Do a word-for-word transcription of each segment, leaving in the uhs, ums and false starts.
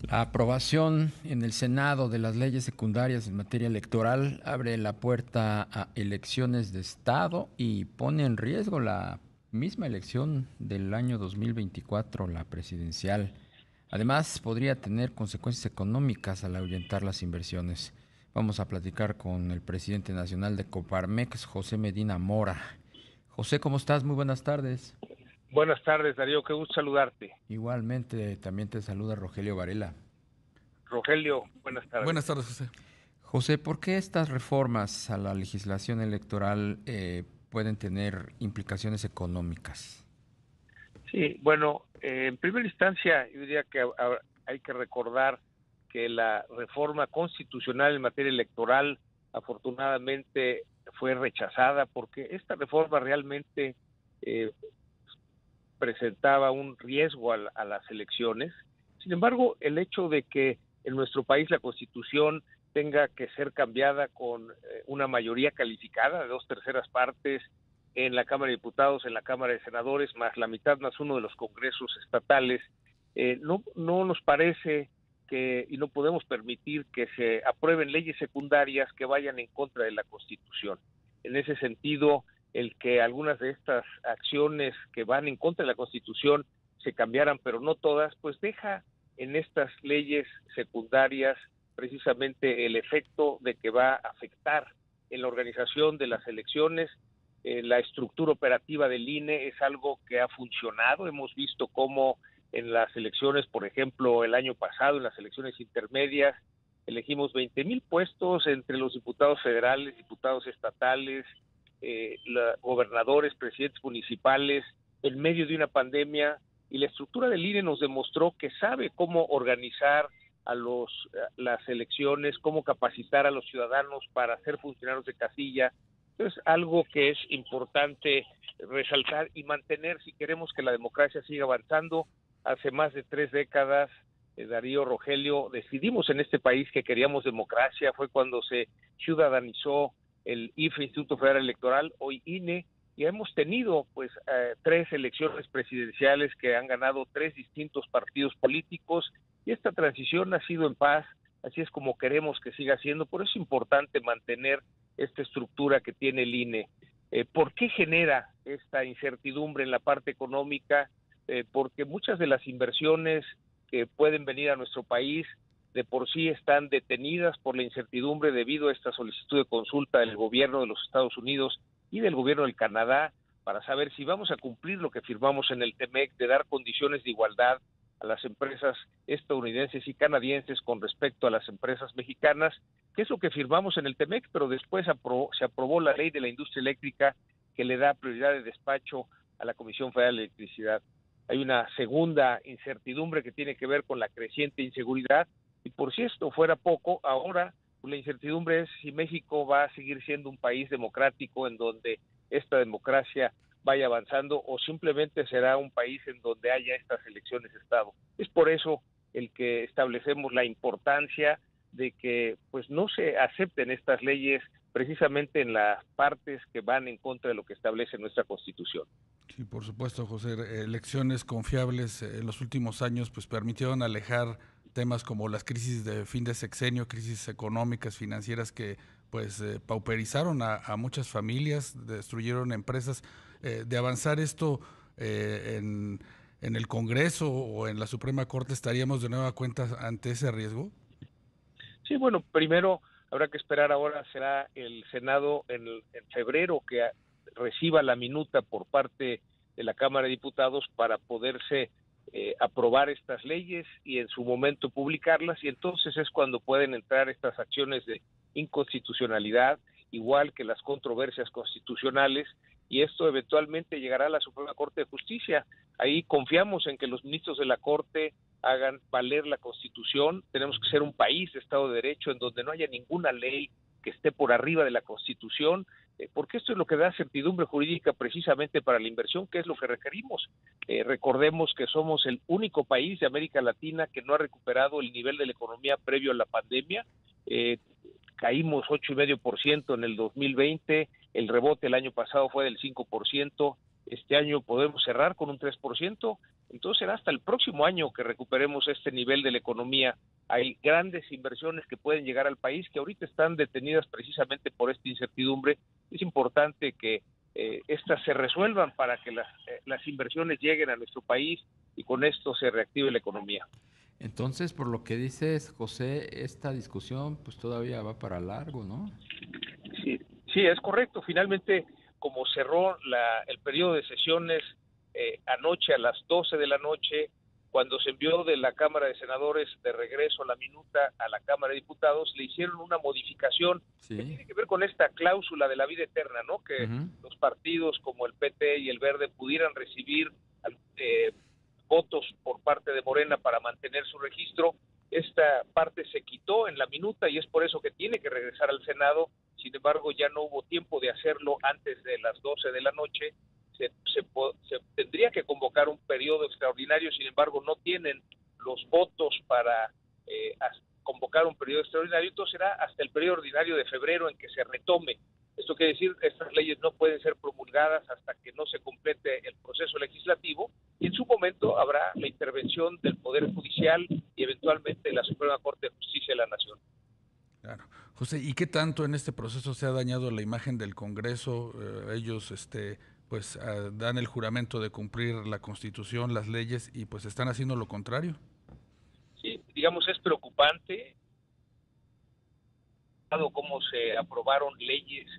La aprobación en el Senado de las leyes secundarias en materia electoral abre la puerta a elecciones de Estado y pone en riesgo la misma elección del año dos mil veinticuatro, la presidencial. Además, podría tener consecuencias económicas al ahuyentar las inversiones. Vamos a platicar con el presidente nacional de Coparmex, José Medina Mora. José, ¿cómo estás? Muy buenas tardes. Buenas tardes, Darío, qué gusto saludarte. Igualmente, también te saluda Rogelio Varela. Rogelio, buenas tardes. Buenas tardes, José. José, ¿por qué estas reformas a la legislación electoral eh, pueden tener implicaciones económicas? Sí, bueno, eh, en primera instancia yo diría que a- hay que recordar que la reforma constitucional en materia electoral afortunadamente fue rechazada porque esta reforma realmente eh, presentaba un riesgo a, la- a las elecciones. Sin embargo, el hecho de que en nuestro país la Constitución tenga que ser cambiada con eh, una mayoría calificada de dos terceras partes en la Cámara de Diputados, en la Cámara de Senadores, más la mitad más uno de los congresos estatales, eh, no, no nos parece que, y no podemos permitir que se aprueben leyes secundarias que vayan en contra de la Constitución. En ese sentido, el que algunas de estas acciones que van en contra de la Constitución se cambiaran, pero no todas, pues deja en estas leyes secundarias precisamente el efecto de que va a afectar en la organización de las elecciones. Eh, la estructura operativa del I N E es algo que ha funcionado. Hemos visto cómo en las elecciones, por ejemplo, el año pasado, en las elecciones intermedias, elegimos veinte mil puestos entre los diputados federales, diputados estatales, eh, la, gobernadores, presidentes municipales, en medio de una pandemia, y la estructura del I N E nos demostró que sabe cómo organizar a los a las elecciones, cómo capacitar a los ciudadanos para ser funcionarios de casilla. Entonces, algo que es importante resaltar y mantener si queremos que la democracia siga avanzando. Hace más de tres décadas, eh, Darío, Rogelio, decidimos en este país que queríamos democracia. Fue cuando se ciudadanizó el I F E, Instituto Federal Electoral, hoy I N E, y hemos tenido pues eh, tres elecciones presidenciales que han ganado tres distintos partidos políticos, y esta transición ha sido en paz. Así es como queremos que siga siendo. Por eso es importante mantener esta estructura que tiene el I N E. Eh, ¿Por qué genera esta incertidumbre en la parte económica? Eh, porque muchas de las inversiones que pueden venir a nuestro país de por sí están detenidas por la incertidumbre debido a esta solicitud de consulta del gobierno de los Estados Unidos y del gobierno del Canadá para saber si vamos a cumplir lo que firmamos en el TEMEC de dar condiciones de igualdad a las empresas estadounidenses y canadienses con respecto a las empresas mexicanas, que es lo que firmamos en el TEMEC, pero después aprobó, se aprobó la ley de la industria eléctrica que le da prioridad de despacho a la Comisión Federal de Electricidad. Hay una segunda incertidumbre que tiene que ver con la creciente inseguridad, y por si esto fuera poco, ahora pues, la incertidumbre es si México va a seguir siendo un país democrático en donde esta democracia vaya avanzando o simplemente será un país en donde haya estas elecciones de Estado. Es por eso el que establecemos la importancia de que pues no se acepten estas leyes precisamente en las partes que van en contra de lo que establece nuestra Constitución. Sí, por supuesto, José. Elecciones confiables en los últimos años pues permitieron alejar temas como las crisis de fin de sexenio, crisis económicas, financieras que pues eh, pauperizaron a, a muchas familias, destruyeron empresas. Eh, de avanzar esto eh, en, en el Congreso o en la Suprema Corte, ¿estaríamos de nueva cuenta ante ese riesgo? Sí, bueno, primero habrá que esperar. Ahora será el Senado en, en febrero que a, reciba la minuta por parte de la Cámara de Diputados para poderse eh, aprobar estas leyes y en su momento publicarlas, y entonces es cuando pueden entrar estas acciones de inconstitucionalidad, igual que las controversias constitucionales, y esto eventualmente llegará a la Suprema Corte de Justicia. Ahí confiamos en que los ministros de la Corte hagan valer la Constitución. Tenemos que ser un país de Estado de Derecho en donde no haya ninguna ley que esté por arriba de la Constitución, eh, porque esto es lo que da certidumbre jurídica precisamente para la inversión, que es lo que requerimos. Eh, recordemos que somos el único país de América Latina que no ha recuperado el nivel de la economía previo a la pandemia. Eh, caímos ocho coma cinco por ciento en el dos mil veinte, el rebote el año pasado fue del cinco por ciento, este año podemos cerrar con un tres por ciento, Entonces será hasta el próximo año que recuperemos este nivel de la economía. Hay grandes inversiones que pueden llegar al país que ahorita están detenidas precisamente por esta incertidumbre. Es importante que eh, estas se resuelvan para que las, eh, las inversiones lleguen a nuestro país y con esto se reactive la economía. Entonces, por lo que dices, José, esta discusión pues todavía va para largo, ¿no? Sí, sí, es correcto. Finalmente, como cerró la, el periodo de sesiones eh, anoche a las doce de la noche, cuando se envió de la Cámara de Senadores de regreso la minuta a la Cámara de Diputados, le hicieron una modificación sí. que tiene que ver con esta cláusula de la vida eterna, ¿no? Que uh-huh. los partidos como el P T y el Verde pudieran recibir eh, votos por parte de Morena para mantener su registro. Esta parte se quitó en la minuta y es por eso que tiene que regresar al Senado. Sin embargo, ya no hubo tiempo de hacerlo antes de las doce de la noche. Se, se, se tendría que convocar un periodo extraordinario, sin embargo no tienen los votos para eh, convocar un periodo extraordinario, entonces será hasta el periodo ordinario de febrero en que se retome. Esto quiere decir que estas leyes no pueden ser promulgadas hasta que no se complete el proceso legislativo y en su momento habrá la intervención del Poder Judicial y eventualmente la Suprema Corte de Justicia de la Nación. Claro. José, ¿y qué tanto en este proceso se ha dañado la imagen del Congreso? Eh, ellos este, pues uh, dan el juramento de cumplir la Constitución, las leyes, y pues están haciendo lo contrario. Sí, digamos, es preocupante cómo se aprobaron leyes,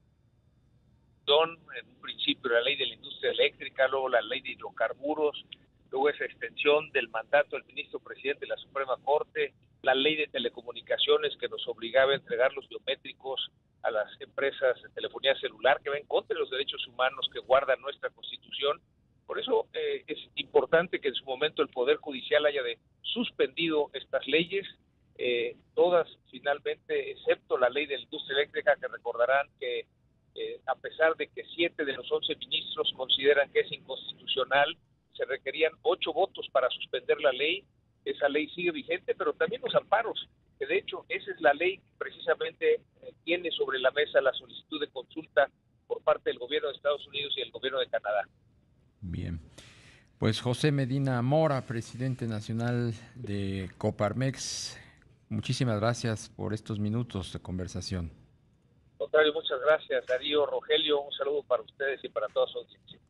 son en un principio la ley de la industria eléctrica, luego la ley de hidrocarburos, luego esa extensión del mandato del ministro presidente de la Suprema Corte, la ley de telecomunicaciones que nos obligaba a entregar los biométricos a las empresas de telefonía celular, que va en contra de los derechos humanos que guarda nuestra Constitución. Por eso eh, es importante que en su momento el Poder Judicial haya de suspendido estas leyes, eh, todas finalmente, excepto la ley de la industria eléctrica, que recordarán que eh, a pesar de que siete de los once ministros consideran que es inconstitucional, se requerían ocho votos para suspender la ley. Esa ley sigue vigente, pero también los amparos, que de hecho esa es la ley que precisamente eh, tiene sobre la mesa la solicitud de consulta por parte del gobierno de Estados Unidos y el gobierno de Canadá. Bien, pues José Medina Mora, presidente nacional de Coparmex, muchísimas gracias por estos minutos de conversación. Al contrario, muchas gracias, Darío, Rogelio, un saludo para ustedes y para toda su audiencia.